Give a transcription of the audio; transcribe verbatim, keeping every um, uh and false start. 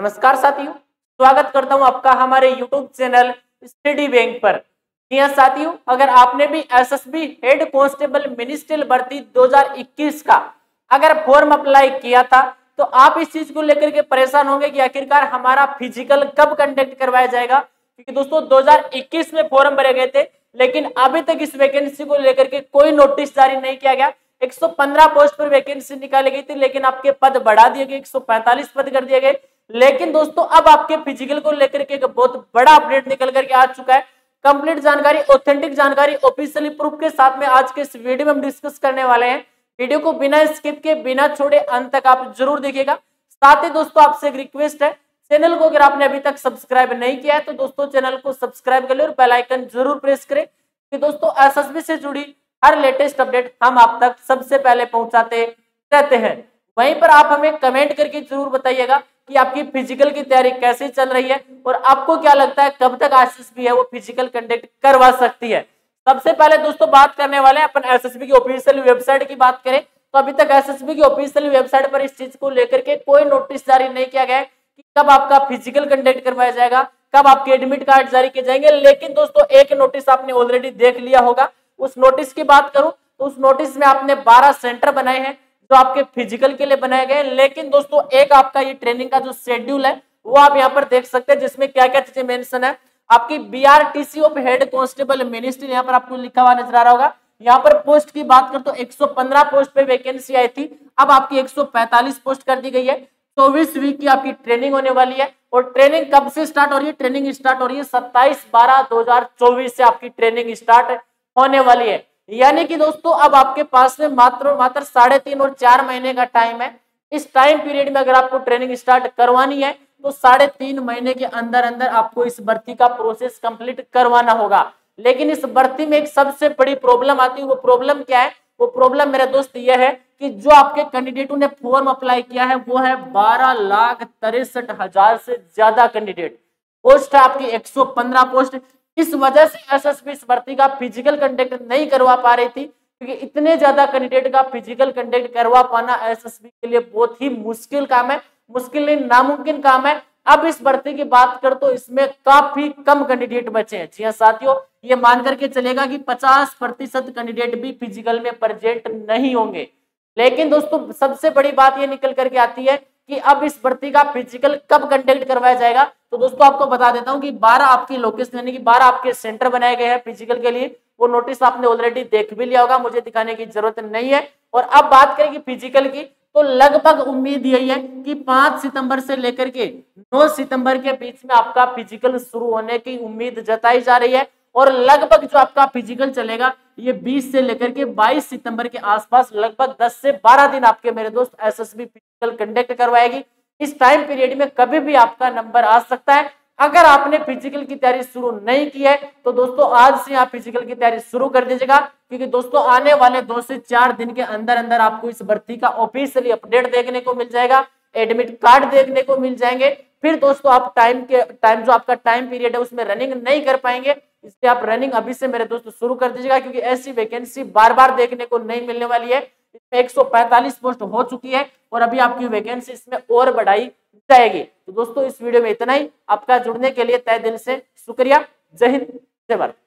नमस्कार साथियों, स्वागत करता हूं आपका हमारे यूट्यूब चैनल स्टडी बैंक पर। जी हां साथियों, अगर आपने भी एसएसबी हेड कांस्टेबल मिनिस्ट्रियल भर्ती दो हज़ार इक्कीस का अगर फॉर्म अप्लाई किया था तो आप इस चीज को लेकर के परेशान होंगे कि आखिरकार हमारा फिजिकल कब कंडक्ट करवाया जाएगा। क्योंकि दोस्तों दो हज़ार इक्कीस में फॉर्म भरे गए थे, लेकिन अभी तक इस वैकेंसी को लेकर के कोई नोटिस जारी नहीं किया गया। एक सौ पंद्रह पोस्ट पर वैकेंसी निकाली गई थी, लेकिन आपके पद बढ़ा दिए गए, एक सौ पैंतालीस पद कर दिए गए। लेकिन दोस्तों अब आपके फिजिकल को लेकर के एक बहुत बड़ा अपडेट निकल करके आ चुका है। कंप्लीट जानकारी, ऑथेंटिक जानकारी, ऑफिशियली प्रूफ के साथ में आज के इस वीडियो में हम डिस्कस करने वाले हैं। वीडियो को बिना स्किप के, बिना छोड़े अंत तक आप जरूर देखिएगा। साथ ही दोस्तों आपसे एक रिक्वेस्ट है, चैनल को अगर आपने अभी तक सब्सक्राइब नहीं किया है तो दोस्तों चैनल को सब्सक्राइब कर ले और बेल आइकन जरूर प्रेस करें कि दोस्तों एसएसबी से जुड़ी हर लेटेस्ट अपडेट हम आप तक सबसे पहले पहुंचाते रहते हैं। वहीं पर आप हमें कमेंट करके जरूर बताइएगा कि आपकी फिजिकल की तैयारी कैसे चल रही है और आपको क्या लगता है कब तक एसएसबी है वो फिजिकल कंडक्ट करवा सकती है। सबसे पहले दोस्तों बात करने वाले हैं अपन एसएसबी की ऑफिशियल वेबसाइट की। बात करें तो अभी तक एसएसबी की ऑफिशियल वेबसाइट पर इस चीज को लेकर के कोई नोटिस जारी नहीं किया गया है कि कब आपका फिजिकल कंडक्ट करवाया जाएगा, कब आपके एडमिट कार्ड जारी किए जाएंगे। लेकिन दोस्तों एक नोटिस आपने ऑलरेडी देख लिया होगा। उस नोटिस की बात करूं तो उस नोटिस में आपने बारह सेंटर बनाए हैं जो आपके फिजिकल के लिए बनाए गए। लेकिन दोस्तों एक आपका ये ट्रेनिंग का जो शेड्यूल है वो आप यहाँ पर देख सकते हैं, जिसमें क्या क्या चीजें मेंशन है। आपकी BRTC of head constable ministry यहाँ पर आपको लिखा हुआ नजर आ रहा होगा। यहाँ पर पोस्ट की बात कर तो एक सौ पंद्रह पोस्ट पे वैकेंसी आई थी, अब आपकी एक सौ पैंतालीस पोस्ट कर दी गई है। चौबीस वीक की आपकी ट्रेनिंग होने वाली है। और ट्रेनिंग कब से स्टार्ट हो रही है? ट्रेनिंग स्टार्ट हो रही है सत्ताईस बारह दो हजार चौबीस से आपकी ट्रेनिंग स्टार्ट होने वाली है। यानी कि दोस्तों अब आपके पास में मात्र मात्र साढ़े तीन और चार महीने का टाइम है। इस टाइम पीरियड में अगर आपको ट्रेनिंग स्टार्ट करवानी है तो साढ़े तीन महीने के अंदर अंदर आपको इस भर्ती का प्रोसेस कंप्लीट करवाना होगा। लेकिन इस भर्ती में एक सबसे बड़ी प्रॉब्लम आती है। वो प्रॉब्लम क्या है? वो प्रॉब्लम मेरे दोस्त ये है कि जो आपके कैंडिडेटों ने फॉर्म अप्लाई किया है वो है बारह लाख तिरसठ हजार से ज्यादा कैंडिडेट। पोस्ट है आपकी एक सौ पंद्रह पोस्ट। इस वजह से एसएसबी इस भर्ती का फिजिकल कंडक्ट नहीं करवा पा रही थी, क्योंकि इतने ज्यादा कैंडिडेट का फिजिकल कंडक्ट करवा पाना एसएसबी के लिए बहुत ही मुश्किल काम है। मुश्किल नहीं, नामुमकिन काम है। अब इस भर्ती की बात कर तो इसमें काफी कम कैंडिडेट बचे हैं। जी हाँ साथियों, ये मान करके चलेगा कि पचास प्रतिशत कैंडिडेट भी फिजिकल में प्रेजेंट नहीं होंगे। लेकिन दोस्तों सबसे बड़ी बात ये निकल करके आती है कि अब इस भर्ती का फिजिकल कब कंडक्ट करवाया जाएगा। तो दोस्तों आपको बता देता हूं कि बारह आपकी लोकेशन यानी कि बारह आपके सेंटर बनाए गए हैं फिजिकल के लिए। वो नोटिस आपने ऑलरेडी देख भी लिया होगा, मुझे दिखाने की जरूरत नहीं है। और अब बात करें कि फिजिकल की, तो लगभग उम्मीद यही है कि पांच सितंबर से लेकर के नौ सितंबर के बीच में आपका फिजिकल शुरू होने की उम्मीद जताई जा रही है। और लगभग जो आपका फिजिकल चलेगा ये बीस से लेकर के बाईस सितंबर के आसपास लगभग दस से बारह दिन आपके मेरे दोस्त एसएसबी फिजिकल कंडक्ट करवाएगी। इस टाइम पीरियड में कभी भी आपका नंबर आ सकता है। अगर आपने फिजिकल की तैयारी शुरू नहीं की है तो दोस्तों आज से आप फिजिकल की तैयारी शुरू कर दीजिएगा, क्योंकि दोस्तों आने वाले दो से चार दिन के अंदर अंदर आपको इस भर्ती का ऑफिशियली अपडेट देखने को मिल जाएगा, एडमिट कार्ड देखने को मिल जाएंगे। फिर दोस्तों आप टाइम के टाइम जो आपका टाइम पीरियड है उसमें रनिंग नहीं कर पाएंगे, इसलिए आप रनिंग अभी से मेरे दोस्तों शुरू कर दीजिएगा, क्योंकि ऐसी वैकेंसी बार बार देखने को नहीं मिलने वाली है। इसमें एक सौ पैंतालीस पोस्ट हो चुकी है और अभी आपकी वैकेंसी इसमें और बढ़ाई जाएगी। तो दोस्तों इस वीडियो में इतना ही। आपका जुड़ने के लिए तहे दिल से शुक्रिया। जय हिंद, जय भारत।